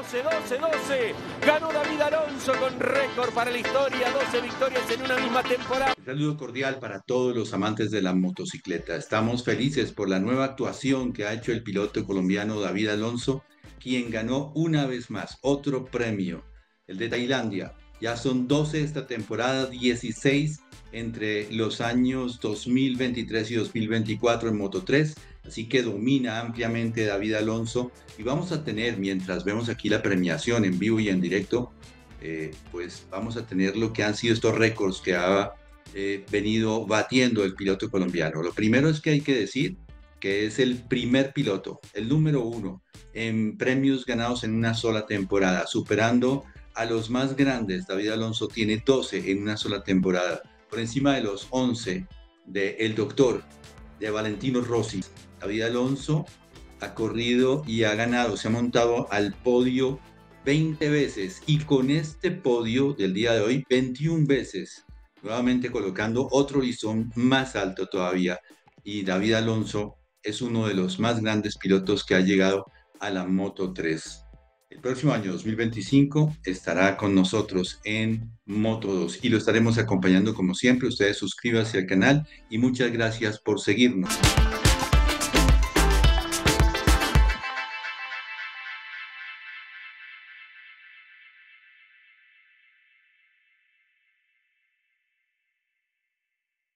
12. Ganó David Alonso con récord para la historia, 12 victorias en una misma temporada. Un saludo cordial para todos los amantes de la motocicleta. Estamos felices por la nueva actuación que ha hecho el piloto colombiano David Alonso, quien ganó una vez más otro premio, el de Tailandia. Ya son 12 esta temporada, 16 entre los años 2023 y 2024 en Moto3, así que domina ampliamente David Alonso y vamos a tener, mientras vemos aquí la premiación en vivo y en directo, pues vamos a tener lo que han sido estos récords que ha venido batiendo el piloto colombiano. Lo primero es que hay que decir que es el primer piloto, el número 1 en premios ganados en una sola temporada, superando a los más grandes. David Alonso tiene 12 en una sola temporada, por encima de los 11 de El Doctor, de Valentino Rossi. David Alonso ha corrido y ha ganado, se ha montado al podio 20 veces y con este podio del día de hoy 21 veces, nuevamente colocando otro listón más alto todavía. Y David Alonso es uno de los más grandes pilotos que ha llegado a la Moto3. El próximo año 2025 estará con nosotros en Moto2 y lo estaremos acompañando como siempre. Ustedes suscríbanse al canal y muchas gracias por seguirnos.